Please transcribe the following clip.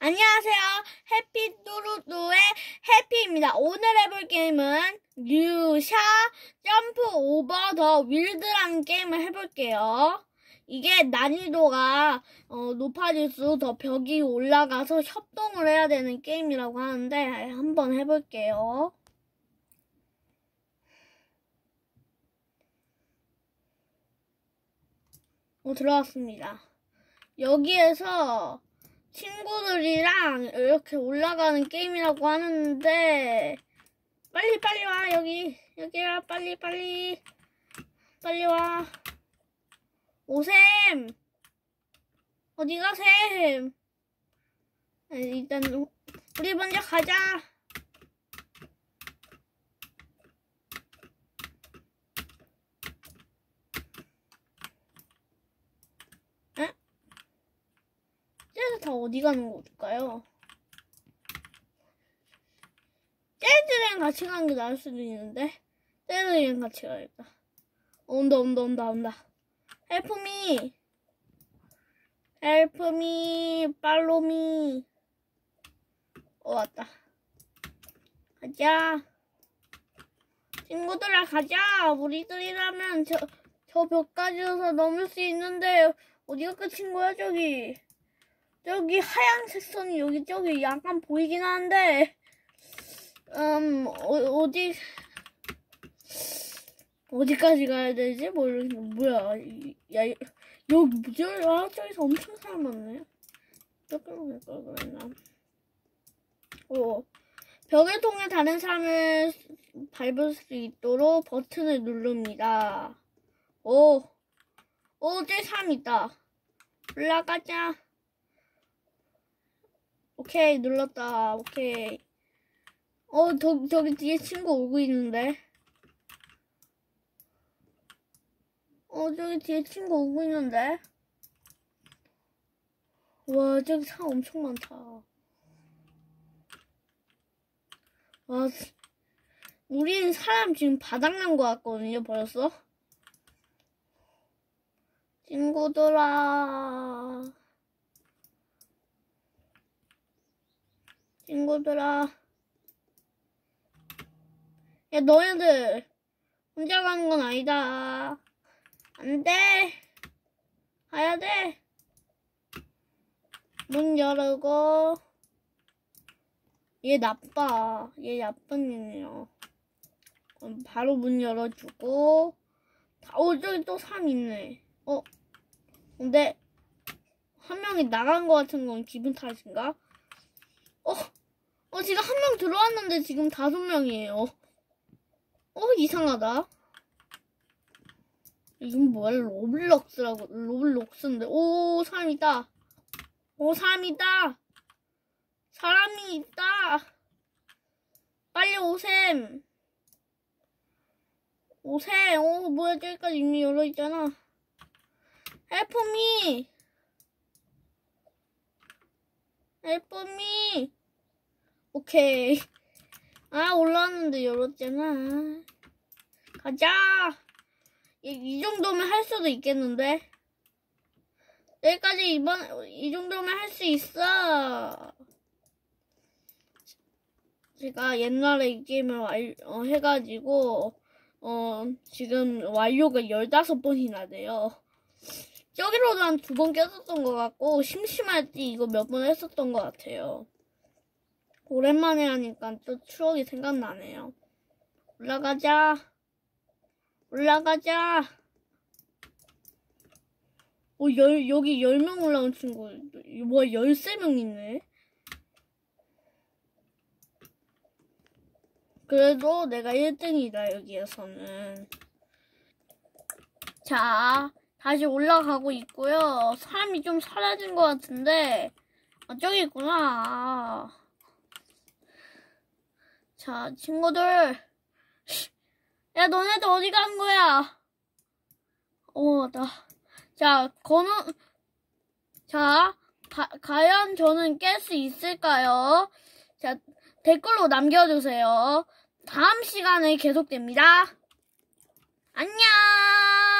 안녕하세요. 해피뚜루뚜의 해피입니다. 오늘 해볼 게임은 뉴샤 점프 오버 더 윌드라는 게임을 해볼게요. 이게 난이도가 높아질수록 더 벽이 올라가서 협동을 해야 되는 게임이라고 하는데 한번 해볼게요. 들어왔습니다. 여기에서 친구들이랑 이렇게 올라가는 게임이라고 하는데 빨리 와. 여기야. 빨리 와. 오셈. 어디가 셈? 일단 우리 먼저 가자. 쟤들 다 어디 가는 걸까요? 쟤들이랑 같이 가는 게 나을 수도 있는데 쟤들이랑 같이 가야겠다. 온다. 헬프미 팔로미. 왔다. 가자. 친구들아 가자. 우리들이라면 저 벽까지서 넘을 수 있는데 어디가 끝인 거야 저기 하얀색 선이 저기 약간 보이긴 하는데 어디까지 가야 되지? 뭐야? 야, 여기 뭐지? 저기서 엄청 사람 많네. 조금 갈 걸 그랬나? 벽을 통해 다른 사람을 밟을 수 있도록 버튼을 누릅니다. 저기 사람 있다. 올라가자. 오케이, 눌렀다. 오케이. 저기 뒤에 친구 오고 있는데. 저기 뒤에 친구 오고 있는데. 와, 저기 사람 엄청 많다. 와, 우린 사람 지금 바닥난 것 같거든요, 벌써? 친구들아. 야, 너희들 혼자 가는 건 아니다. 안 돼. 가야 돼. 문 열고. 얘 나쁜 년이에요. 그럼 바로 문 열어주고. 저기 또 사람 있네. 근데 한 명이 나간 것 같은 건 기분 탓인가? 지금 한 명 들어왔는데 지금 5명이에요. 이상하다. 이건 뭐야? 로블록스인데. 사람 있다. 사람이 있다. 빨리 오셈. 뭐야? 저기까지 이미 열어있잖아. 헬프미. 오케이. 올라왔는데 열었잖아. 가자. 이 정도면 할 수도 있겠는데? 여기까지 이 정도면 할 수 있어. 제가 옛날에 이 게임을 해가지고, 지금 완료가 15번이나 돼요. 저기로도 한 2번 깼었던 것 같고, 심심할 때 이거 몇 번 했었던 것 같아요. 오랜만에 하니까 또 추억이 생각나네요. 올라가자. 여기 10명 올라온 친구. 뭐야, 13명 있네. 그래도 내가 1등이다, 여기에서는. 자, 다시 올라가고 있고요. 사람이 좀 사라진 것 같은데. 저기 있구나. 자, 친구들. 야, 너네들 어디 간 거야? 과연 저는 깰 수 있을까요? 자, 댓글로 남겨주세요. 다음 시간에 계속됩니다. 안녕!